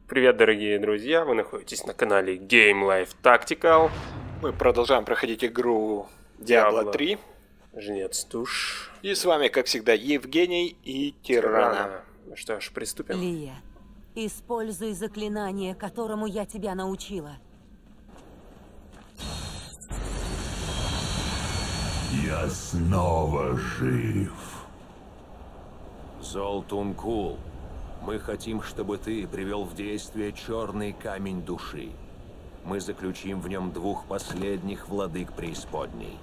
Привет, дорогие друзья, вы находитесь на канале Game Life Tactical. Мы продолжаем проходить игру Diablo 3. Жнец душ. И с вами, как всегда, Евгений и Тирана. Ну что ж, приступим. Лия, используй заклинание, которому я тебя научила. Я снова жив. Золтун-Кул, мы хотим, чтобы ты привел в действие черный камень души. Мы заключим в нем двух последних владык преисподней.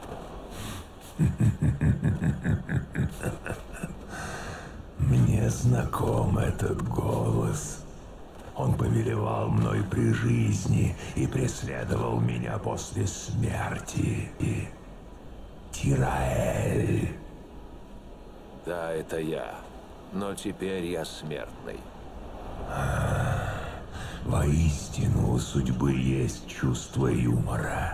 Мне знаком этот голос. Он повелевал мной при жизни и преследовал меня после смерти. Тираэль. Да, это я. Но теперь я смертный. Воистину, у судьбы есть чувство юмора.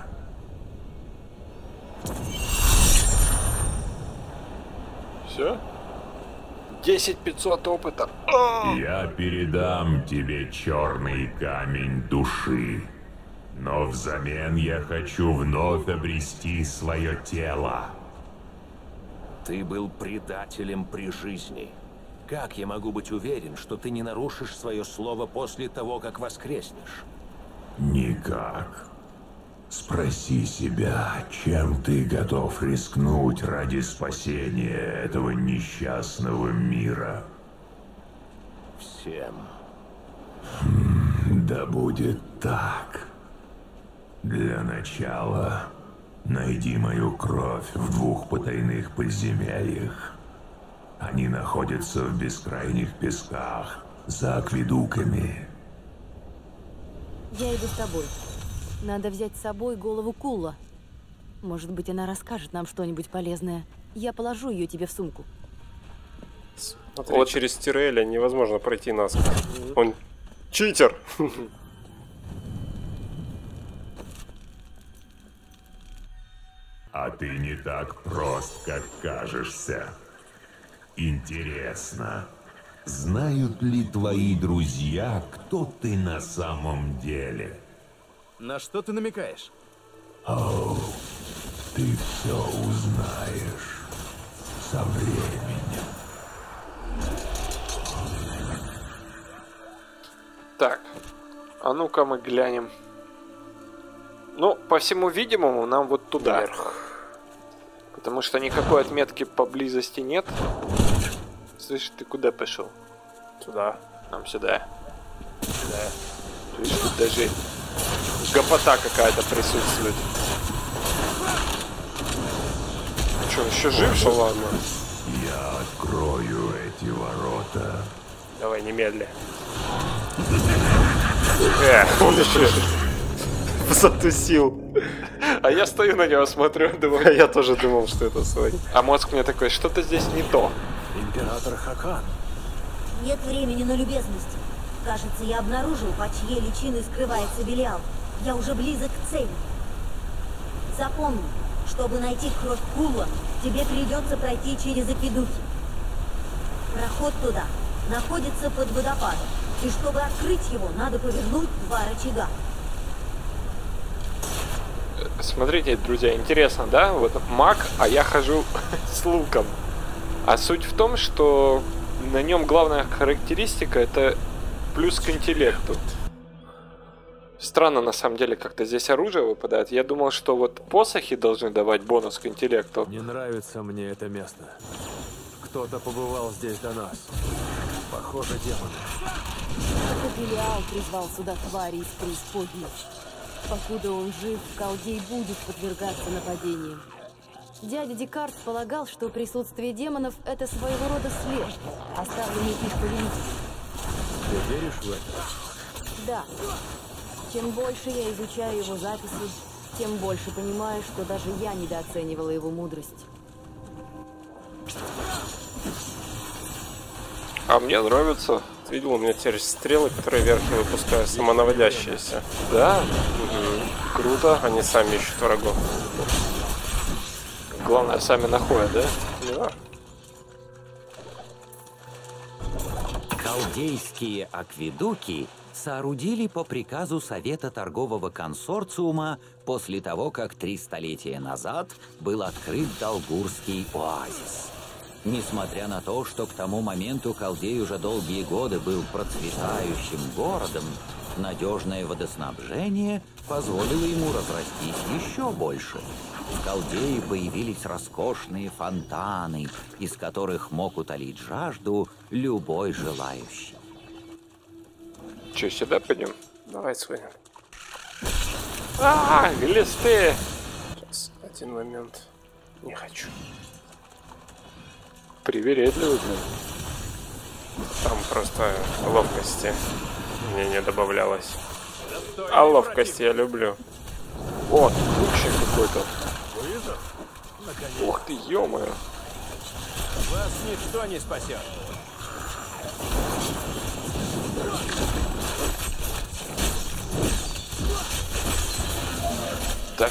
Все? 10 500 опыта. Я передам тебе черный камень души. Но взамен я хочу вновь обрести свое тело. Ты был предателем при жизни. Как я могу быть уверен, что ты не нарушишь свое слово после того, как воскреснешь? Никак. Спроси себя, чем ты готов рискнуть ради спасения этого несчастного мира. Всем. Да будет так. Для начала найди мою кровь в двух потайных подземельях. Они находятся в бескрайних песках, за акведуками. Я иду с тобой. Надо взять с собой голову Кулла. Может быть, она расскажет нам что-нибудь полезное. Я положу ее тебе в сумку. Смотри, вот через Тираэля невозможно пройти насквозь. Он читер! А ты не так прост, как кажешься. Интересно, знают ли твои друзья, кто ты на самом деле? На что ты намекаешь? Оу, ты все узнаешь со временем. Так, а ну-ка мы глянем. Ну, по всему видимому, нам вот туда. Вверх. Потому что никакой отметки поблизости нет. Слышь, ты куда пошел? Сюда. Нам сюда. Сюда. Видишь, тут даже гопота какая-то присутствует. Что, еще жив, что ладно? Я открою эти ворота. Давай, немедли. Он еще затусил. А я стою на него, смотрю, А думаю. я тоже думал, что это свой. А мозг мне такой, что-то здесь не то. Император Хакан. Нет времени на любезности. Кажется, я обнаружил, под чьей личиной скрывается Белиал. Я уже близок к цели. Запомни, чтобы найти кровь Кулла, тебе придется пройти через акведуки. Проход туда находится под водопадом. И чтобы открыть его, надо повернуть 2 рычага. Смотрите, друзья, интересно, да? Вот маг, а я хожу с луком. А суть в том, что на нем главная характеристика — это плюс к интеллекту. Странно, на самом деле, как-то здесь оружие выпадает. Я думал, что вот посохи должны давать бонус к интеллекту. Не нравится мне это место. Кто-то побывал здесь до нас. Похоже, демоны. Это Белиал призвал сюда твари из преисподней. Покуда он жив, Колдей будет подвергаться нападениям. Дядя Декарт полагал, что присутствие демонов — это своего рода след, оставленный их повелителем. Ты веришь в это? Да. Чем больше я изучаю его записи, тем больше понимаю, что даже я недооценивала его мудрость. А мне нравится. Ты видел, у меня теперь стрелы, которые вверх я выпускаю, самонаводящиеся. Да, Круто. Они сами ищут врагов. главное, сами находят, да? Да. Халдейские акведуки соорудили по приказу Совета торгового консорциума после того, как 3 столетия назад был открыт Далгурский оазис. Несмотря на то, что к тому моменту Халдей уже долгие годы был процветающим городом, надежное водоснабжение позволило ему разрастись еще больше. В Халдее появились роскошные фонтаны, из которых мог утолить жажду любой желающий. Че, сюда пойдем? Давай сходим. Глисты! Сейчас, один момент. Не хочу. Привередливый. Там просто ловкости мне не добавлялось. А ловкость я люблю. О, лучший какой-то. Ух ты, ё-моё. Вас ничто не спасет. Так.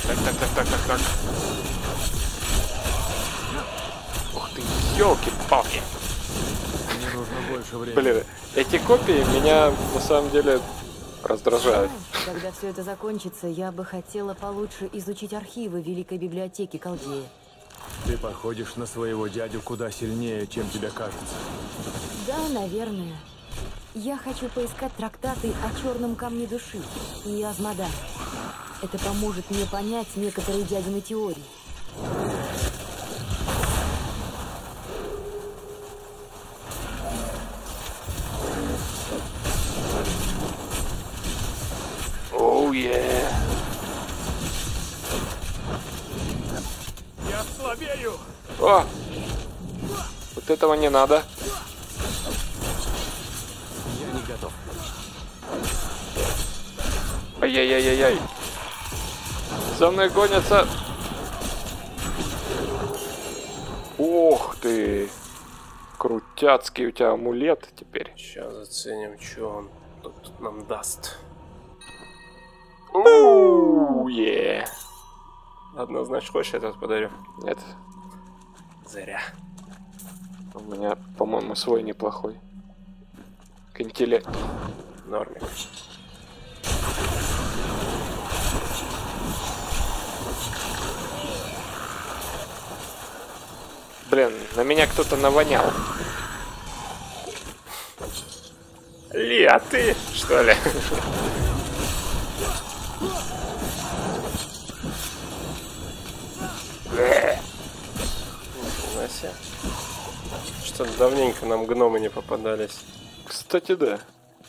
Ух ты, ёлки-палки. Мне нужно больше времени. Блин, эти копии меня на самом деле раздражают. Когда все это закончится, я бы хотела получше изучить архивы Великой библиотеки Халдея. Ты походишь на своего дядю куда сильнее, чем тебе кажется. Да, наверное. Я хочу поискать трактаты о черном камне души и Азмодае. Это поможет мне понять некоторые дядины теории. Оу, yeah. Я слабею! О! Вот этого не надо. Я не готов. Ай-яй-яй-яй-яй. За мной гонятся. Ух ты. Крутяцкий у тебя амулет теперь. Сейчас заценим, что он тут нам даст. Оу, е. Однозначно, хочешь, я этот подарю? Нет. Зря. У меня, по-моему, свой неплохой. К интеллекту. Нормик. Блин, на меня кто-то навонял. Ли, а ты, что ли? Нифига себе. Что-то давненько нам гномы не попадались. Кстати, да.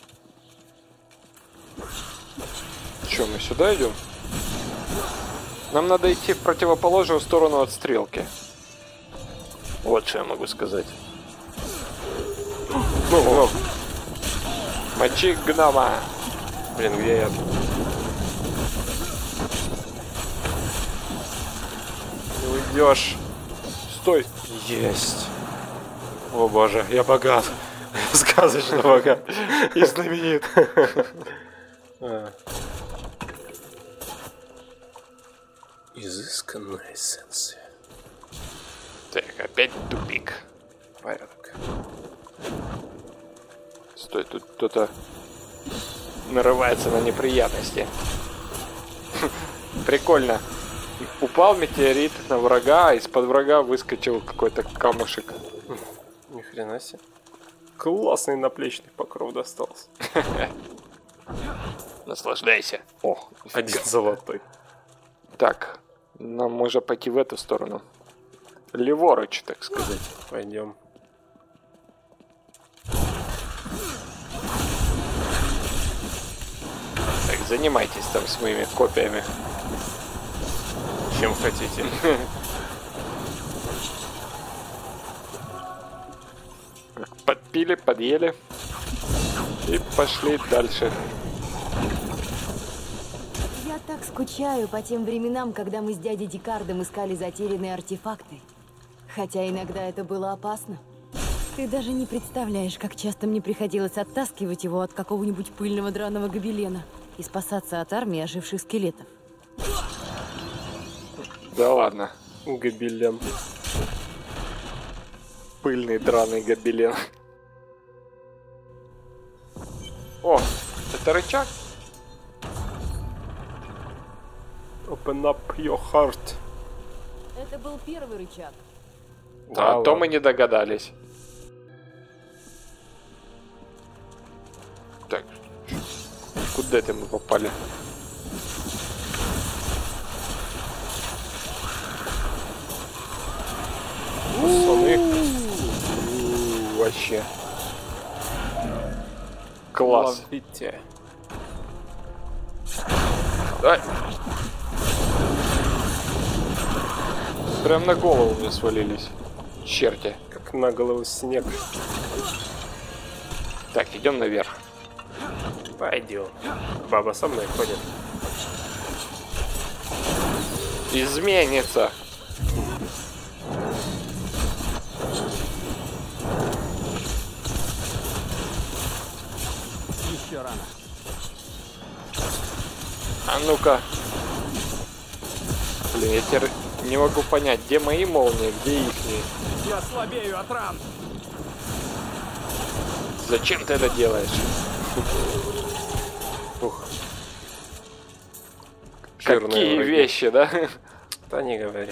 Че, мы сюда идем? Нам надо идти в противоположную сторону от стрелки. Вот что я могу сказать. Ну, Мочи гнома. блин, где я? Не уйдешь. Стой. Есть. О боже, я богат. Сказочно богат. И знаменит. Изысканная эссенция. Так, опять тупик. Порядок. Стой, тут кто-то нарывается на неприятности. Прикольно. Упал метеорит на врага, а из-под врага выскочил какой-то камушек. Ни хрена себе. Классный наплечный покров достался. Наслаждайся. О, Один золотой. так, нам можно пойти в эту сторону. Леворуч, так сказать. Пойдем. Так, занимайтесь там своими копиями. Чем хотите. Подпили, подъели. И пошли дальше. Я так скучаю по тем временам, когда мы с дядей Декардом искали затерянные артефакты. Хотя иногда это было опасно. Ты даже не представляешь, как часто мне приходилось оттаскивать его от какого-нибудь пыльного драного гобелена и спасаться от армии оживших скелетов. Да ладно. Гобелен. Пыльный драный гобелен. О, это рычаг? Open up your heart. Это был первый рычаг. Да, то мы не догадались. Так, куда это мы попали? Вообще. Класс. Ловите. Ай. Прям на голову мне свалились. Черти. Как на голову снег. Так, идем наверх. Пойдем. Баба со мной ходит. Изменится. Еще рано. А ну-ка. Блин, я теперь не могу понять, где мои молнии, где ихние. Я слабею от ран. Зачем ты это делаешь? Ух. Какие враги. вещи, да? Да не говори.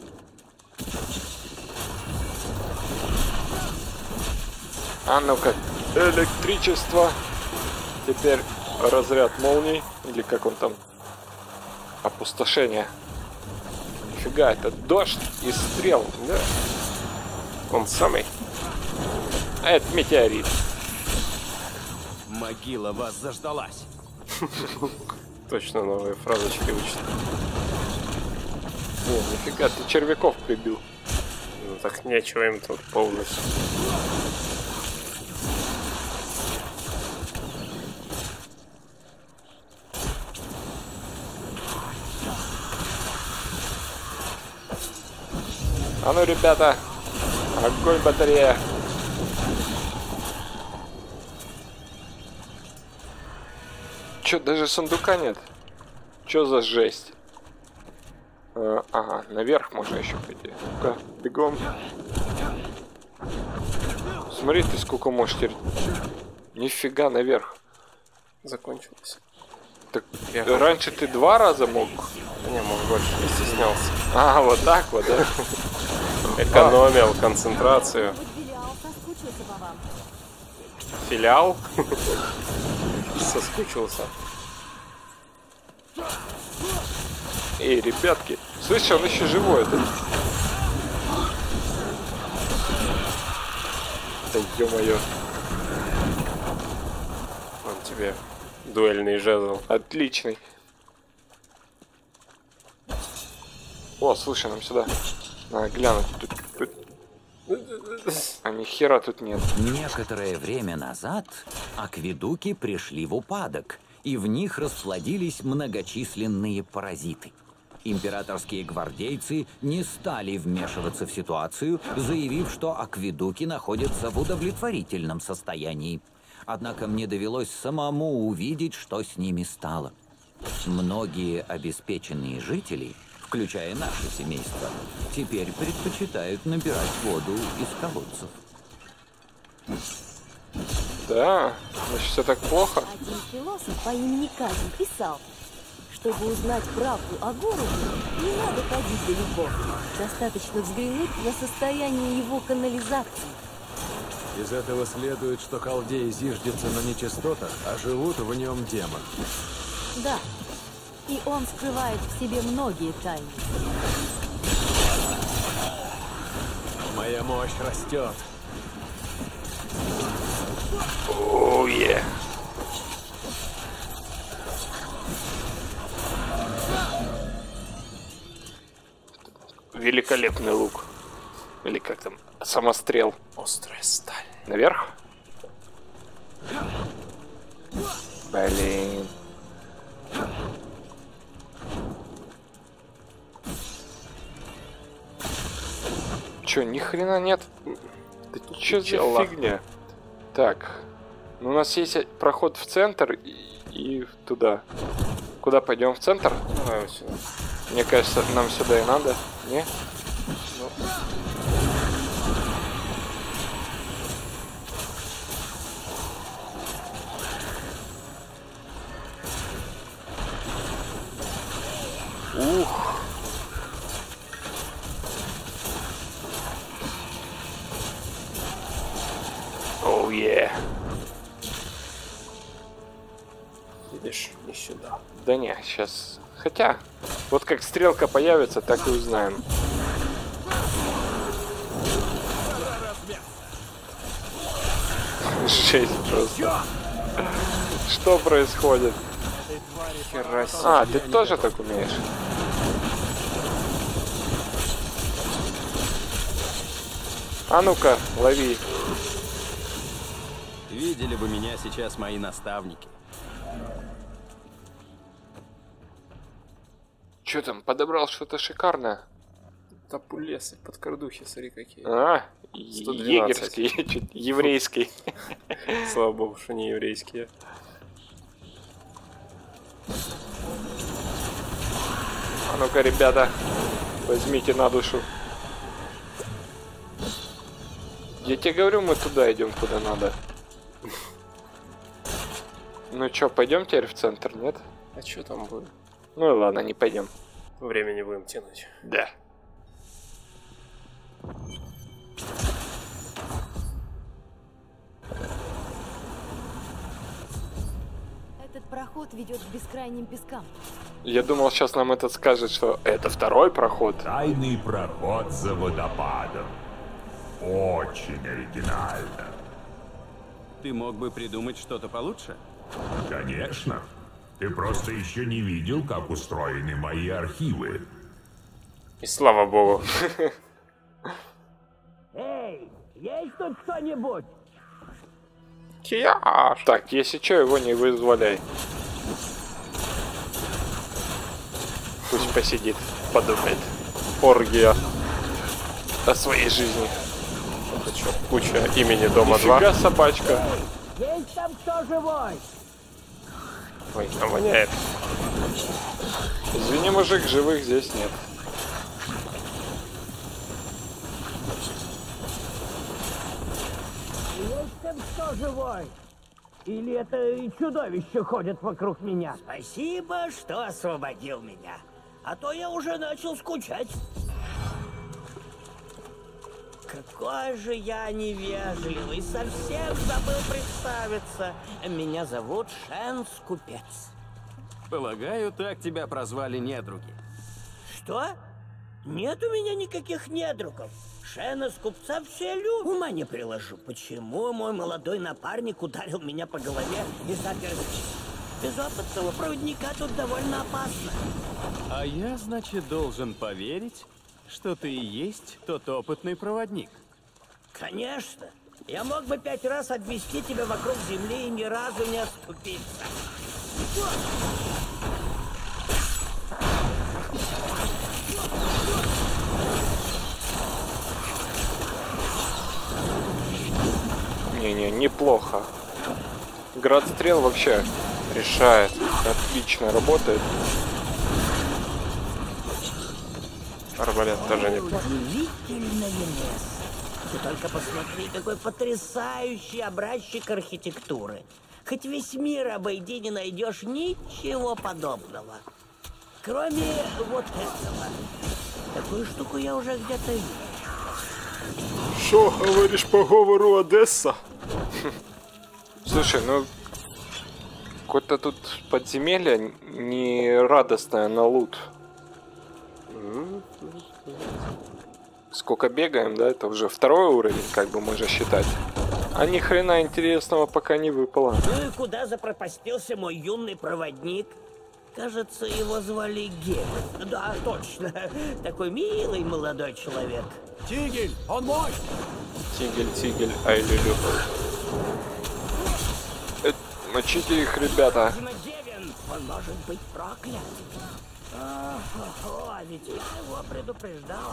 А ну-ка, электричество. Теперь разряд молний. Или как он там? Опустошение. Нифига, это дождь и стрел. Да. Он самый. А это метеорит. Могила вас заждалась. Точно новые фразочки учат. О, нифига, ты червяков прибил. Ну так нечего им тут ползать. А ну, ребята, огонь, батарея. Чё, даже сундука нет? Чё за жесть? Ага, наверх можно еще пойти. Ну-ка, бегом. Смотри, ты сколько можешь теперь. Нифига, наверх. Закончилось. Так, раньше ты 2 раза мог? Да не, может, больше не стеснялся. А, вот так вот, да? Экономил концентрацию. Вот Белиал соскучился по вам. Филиал? Соскучился. Эй, ребятки, слышь, он еще живой этот. Да ё-моё. Он тебе дуэльный жезл. Отличный. О, слушай, нам сюда. Надо глянуть. Тут... А ни хера тут нет. Некоторое время назад акведуки пришли в упадок, и в них расплодились многочисленные паразиты. Императорские гвардейцы не стали вмешиваться в ситуацию, заявив, что акведуки находятся в удовлетворительном состоянии. Однако мне довелось самому увидеть, что с ними стало. Многие обеспеченные жители, включая наше семейство, теперь предпочитают набирать воду из колодцев. Да, значит, все так плохо. Один философ по имени Казин писал, чтобы узнать правду о городе, не надо ходить далеко. Достаточно взглянуть на состояние его канализации. Из этого следует, что халдеи зиждятся на нечистотах, а живут в нем демоны. Да, и он скрывает в себе многие тайны. Моя мощь растет. Оу-е. Великолепный лук. Или как там? Самострел. Острая сталь. Наверх? Блин. Чё, ни хрена нет? Да чё за фигня? Так. Ну, у нас есть проход в центр и туда. Куда пойдем? В центр? Давай вот сюда. Мне кажется, нам сюда и надо. Не? Ух. Оу, е. Видишь, не сюда. Да не, сейчас. Хотя, вот как стрелка появится, так и узнаем. Жесть просто. Что происходит? Хера себе. А, ты тоже так умеешь? А ну-ка, лови. Видели бы меня сейчас мои наставники. Чё там, подобрал что-то шикарное? Топулесы, подкордухи, смотри какие. А, 112. егерский, чуть еврейский. Слава богу, что не еврейские. А ну-ка, ребята, возьмите на душу. Я тебе говорю, мы туда идем, куда надо. Ну чё, пойдем теперь в центр, нет? А что там будет? Ну и ладно, не пойдем. Времени будем тянуть. Да. Этот проход ведет к бескрайним пескам. Я думал, сейчас нам этот скажет, что это второй проход. Тайный проход за водопадом. Очень оригинально. Ты мог бы придумать что-то получше? Конечно. Ты просто еще не видел, как устроены мои архивы. И слава богу. Эй, есть тут кто-нибудь? Кияш. Так, если что, его не вызволяй. Пусть посидит, подумает. Оргия. О своей жизни. Это что, куча имени дома 2? Нифига собачка. Есть там кто живой? Ой, там воняет. Извини, мужик, живых здесь нет. Есть там кто живой? Или это чудовище ходит вокруг меня? Спасибо, что освободил меня. А то я уже начал скучать. Какой же я невежливый, совсем забыл представиться. Меня зовут Шенс Купец. Полагаю, так тебя прозвали недруги. Что? Нет у меня никаких недругов. Шена с купца все любят. Ума не приложу, почему мой молодой напарник ударил меня по голове и запер здесь. Без опытного проводника тут довольно опасно. А я, значит, должен поверить, что ты и есть тот опытный проводник. Конечно. Я мог бы 5 раз обвести тебя вокруг земли и ни разу не оступиться. Не-не, неплохо. Град стрел вообще решает. Отлично работает. Арбалет тоже неплохо. Удивительное место. Ты только посмотри, какой потрясающий образчик архитектуры. Хоть весь мир обойди, не найдешь ничего подобного. Кроме вот этого. Такую штуку я уже где-то видел. Что говоришь по говору Одесса? Слушай, ну какое-то тут подземелье не радостное на лут. Сколько бегаем, да? Это уже 2-й уровень, как бы можно считать. А ни хрена интересного пока не выпало. Ну и куда запропастился мой юный проводник? Кажется, его звали Гель. Да, точно. Такой милый молодой человек. Тигель, он мой! Тигель, тигель, ай люлю. Мочите их, ребята. Гевин, он может быть проклят. О, ведь я его предупреждал.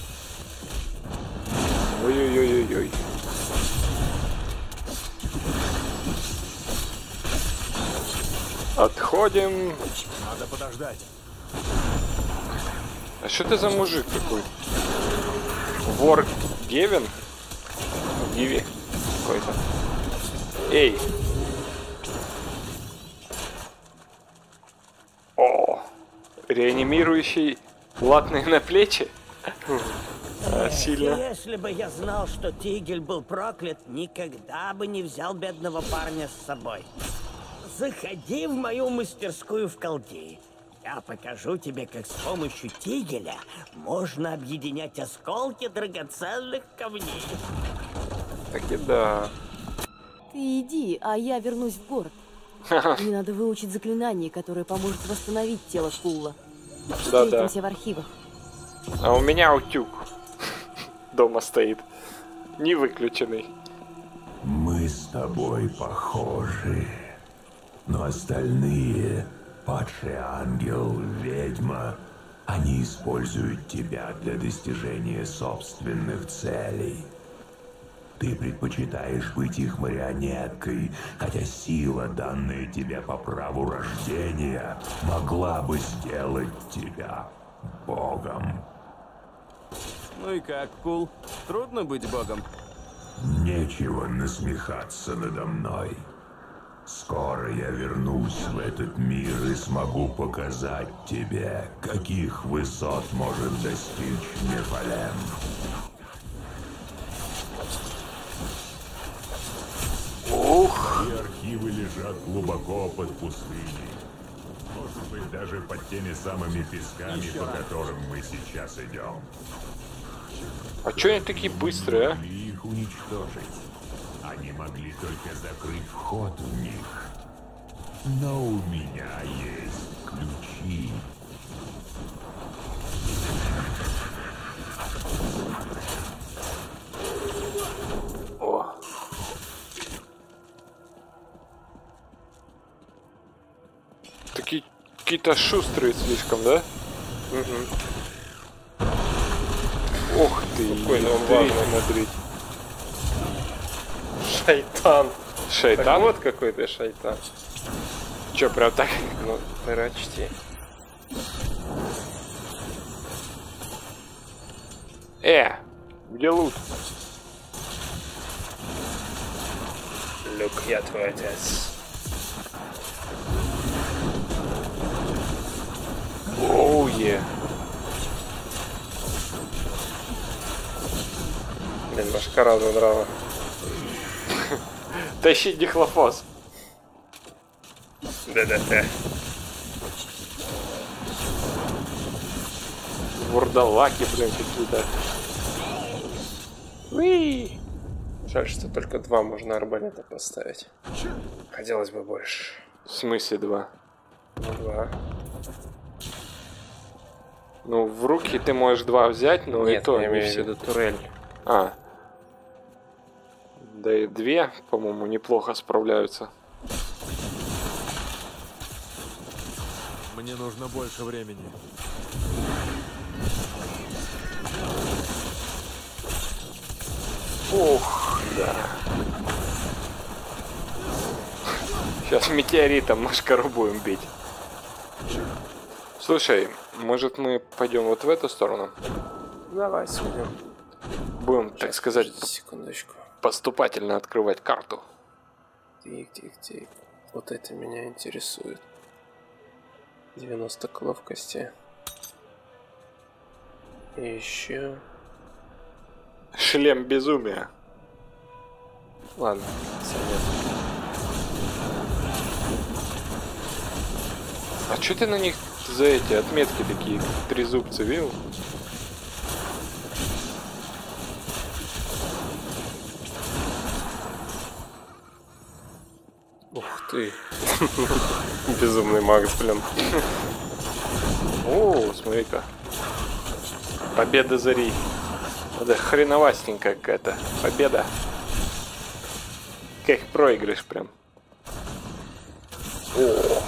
Ой-ой-ой-ой-ой. Отходим. Надо подождать. А что ты за мужик такой? Вор Гевин? Гиви какой-то. Эй! О! Реанимирующий латные на плечи? Сильно. Если бы я знал, что Тигель был проклят, никогда бы не взял бедного парня с собой. Заходи в мою мастерскую в Колдее. Я покажу тебе, как с помощью Тигеля можно объединять осколки драгоценных камней. Так и да. Ты иди, а я вернусь в город. Мне надо выучить заклинание, которое поможет восстановить тело Кулла. Встретимся в архивах. А у меня утюг дома стоит, не выключенный. Мы с тобой похожи, но остальные, падший ангел, ведьма, они используют тебя для достижения собственных целей. Ты предпочитаешь быть их марионеткой, хотя сила, данная тебе по праву рождения, могла бы сделать тебя богом. Ну и как, Кул? Трудно быть богом? Нечего насмехаться надо мной. Скоро я вернусь в этот мир и смогу показать тебе, каких высот может достичь Нефалем. Ух! И архивы лежат глубоко под пустыней. Может быть, даже под теми самыми песками, по которым мы сейчас идем. А чё они такие быстрые, а? Их уничтожить. Они могли только закрыть вход в них. Но у меня есть ключи. О. Такие какие-то шустрые слишком, да? Угу. Ох ты, какой он важный. смотри. Шайтан. Шайтан? Так вот какой ты шайтан. Чё, прям так? Ну, прочти. Где лут? Люк, я твой отец. Оу, е. Блин, машкара задрала. Тащи дихлофос. Да-да-да. Вурдалаки, блин, какие-то. Уи! Жаль, что только 2 можно арбалета поставить. Хотелось бы больше. В смысле 2? Ну, 2. Ну, в руки ты можешь 2 взять, но Нет, и то я не имею в все. виду турель. А. Да и 2, по-моему, неплохо справляются. Мне нужно больше времени. Ох, да. Сейчас метеоритом машкару будем бить. Слушай, может мы пойдем вот в эту сторону? Давай сходим. Будем, так сказать, секундочку. поступательно открывать карту. Тик. Вот это меня интересует. 90 к ловкости. И еще... Шлем безумия. Ладно, совет. А что ты на них за эти отметки такие, трезубцы, видел? Ух ты. Безумный Макс, блин. О, смотри-ка. Победа Зари. Это хреновастенькая какая-то победа. Как проигрыш прям. О.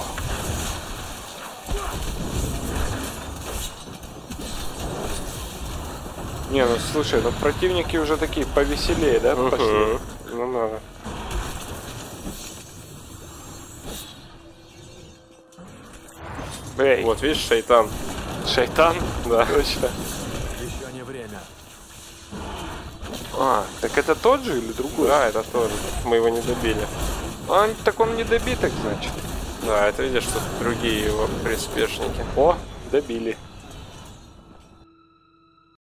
Не, ну слушай, ну противники уже такие повеселее, да, пошли? Ну надо. Эй, Вот видишь, шайтан. шайтан? Да. Точно. Еще не время. А, так это тот же или другой? Да, это тоже. Мы его не добили. А, так он не добиток, значит. Да, это видишь, что другие его приспешники. О, Добили.